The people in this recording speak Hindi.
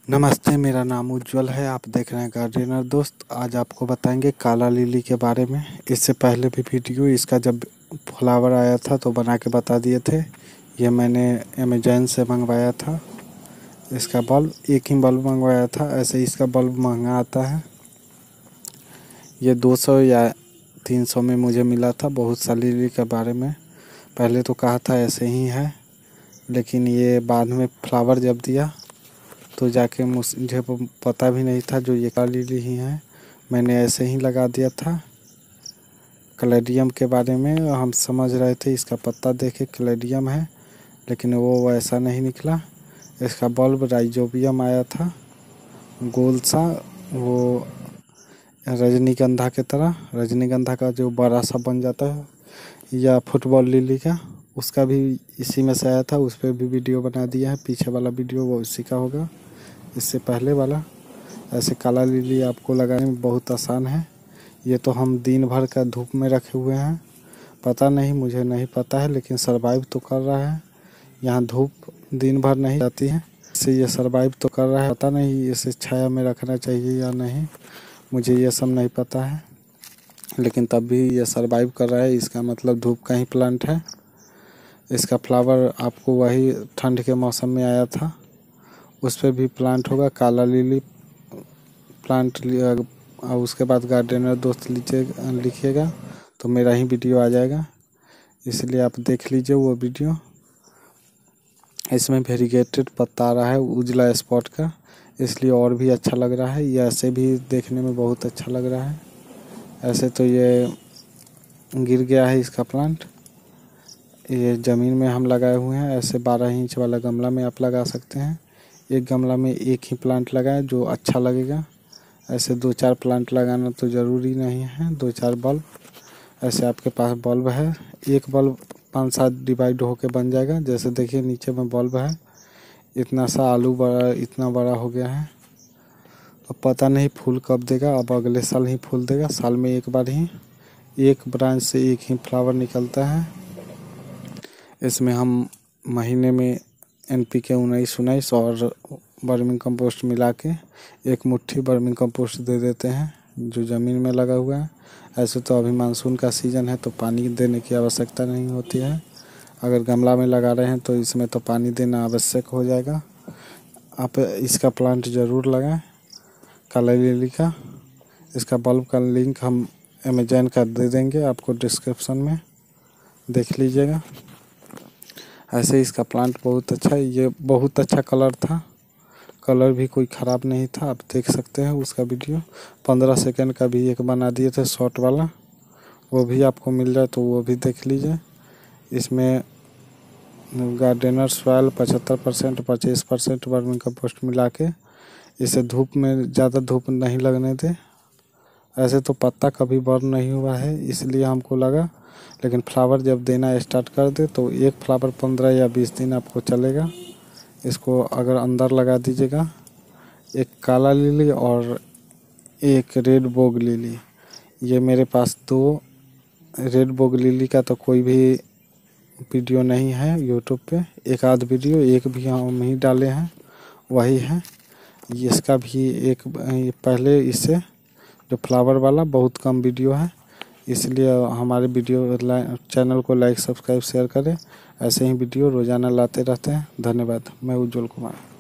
नमस्ते, मेरा नाम उज्ज्वल है। आप देख रहे हैं गार्डनर दोस्त। आज आपको बताएंगे काला लिली के बारे में। इससे पहले भी वीडियो इसका जब फ्लावर आया था तो बना के बता दिए थे। ये मैंने अमेज़न से मंगवाया था। इसका बल्ब एक ही बल्ब मंगवाया था। ऐसे इसका बल्ब महंगा आता है। ये 200 या 300 में मुझे मिला था। बहुत सा लिली के बारे में पहले तो कहा था ऐसे ही है, लेकिन ये बाद में फ्लावर जब दिया तो जाके मुझे पता भी नहीं था जो ये काली लिली ही है। मैंने ऐसे ही लगा दिया था। कैलेडियम के बारे में हम समझ रहे थे, इसका पत्ता देखे कैलेडियम है, लेकिन वो ऐसा नहीं निकला। इसका बल्ब राइजोबियम आया था, गोल सा, वो रजनीगंधा के तरह। रजनीगंधा का जो बड़ा सा बन जाता है, या फुटबॉल लिली का, उसका भी इसी में से आया था। उस पर भी वीडियो बना दिया है। पीछे वाला वीडियो वो इसी का होगा, इससे पहले वाला। ऐसे काला लिली आपको लगाने में बहुत आसान है। ये तो हम दिन भर का धूप में रखे हुए हैं। पता नहीं, मुझे नहीं पता है, लेकिन सरवाइव तो कर रहा है। यहाँ धूप दिन भर नहीं जाती है, इससे ये सरवाइव तो कर रहा है। पता नहीं इसे छाया में रखना चाहिए या नहीं, मुझे ये सब नहीं पता है, लेकिन तब भी ये सरवाइव कर रहा है। इसका मतलब धूप का ही प्लांट है। इसका फ्लावर आपको वही ठंड के मौसम में आया था, उस पर भी प्लांट होगा काला लिली प्लांट। और उसके बाद गार्डनर दोस्त लिखिएगा तो मेरा ही वीडियो आ जाएगा, इसलिए आप देख लीजिए वो वीडियो। इसमें वेरीगेटेड पत्ता आ रहा है उजला स्पॉट का, इसलिए और भी अच्छा लग रहा है। ये ऐसे भी देखने में बहुत अच्छा लग रहा है। ऐसे तो ये गिर गया है इसका प्लांट। ये ज़मीन में हम लगाए हुए हैं। ऐसे 12 इंच वाला गमला में आप लगा सकते हैं। एक गमला में एक ही प्लांट लगाएं जो अच्छा लगेगा। ऐसे 2-4 प्लांट लगाना तो ज़रूरी नहीं है, 2-4 बल्ब। ऐसे आपके पास बल्ब है, एक बल्ब 5-7 डिवाइड होके बन जाएगा। जैसे देखिए नीचे में बल्ब है, इतना सा आलू बड़ा, इतना बड़ा हो गया है। अब पता नहीं फूल कब देगा। अब अगले साल ही फूल देगा। साल में एक बार ही एक ब्रांच से एक ही फ्लावर निकलता है। इसमें हम महीने में NPK 19-19 और वर्मी कंपोस्ट मिला के एक मुट्ठी वर्मी कंपोस्ट दे देते हैं जो ज़मीन में लगा हुआ है। ऐसे तो अभी मानसून का सीज़न है तो पानी देने की आवश्यकता नहीं होती है। अगर गमला में लगा रहे हैं तो इसमें तो पानी देना आवश्यक हो जाएगा। आप इसका प्लांट ज़रूर लगाएं, काला लिली का। इसका बल्ब का लिंक हम अमेज़न का दे देंगे आपको डिस्क्रिप्शन में, देख लीजिएगा। ऐसे इसका प्लांट बहुत अच्छा है। ये बहुत अच्छा कलर था, कलर भी कोई ख़राब नहीं था। आप देख सकते हैं उसका वीडियो। 15 सेकंड का भी एक बना दिए थे शॉर्ट वाला, वो भी आपको मिल जाए तो वो भी देख लीजिए। इसमें गार्डनर सॉइल 75%, 25% वर्मी कंपोस्ट मिला के इसे धूप में ज़्यादा धूप नहीं लगने दें। ऐसे तो पत्ता कभी बर्न नहीं हुआ है, इसलिए हमको लगा। लेकिन फ्लावर जब देना स्टार्ट कर दे तो एक फ्लावर 15 या 20 दिन आपको चलेगा। इसको अगर अंदर लगा दीजिएगा, एक काला लिली और एक रेड बोग लिली। ये मेरे पास 2 रेड बोग लिली का तो कोई भी वीडियो नहीं है यूट्यूब पे। एक आध वीडियो, एक भी हम ही डाले हैं, वही है। इसका भी एक पहले इससे जो फ्लावर वाला बहुत कम वीडियो है, इसलिए हमारे वीडियो चैनल को लाइक, सब्सक्राइब, शेयर करें। ऐसे ही वीडियो रोज़ाना लाते रहते हैं। धन्यवाद। मैं उज्ज्वल कुमार।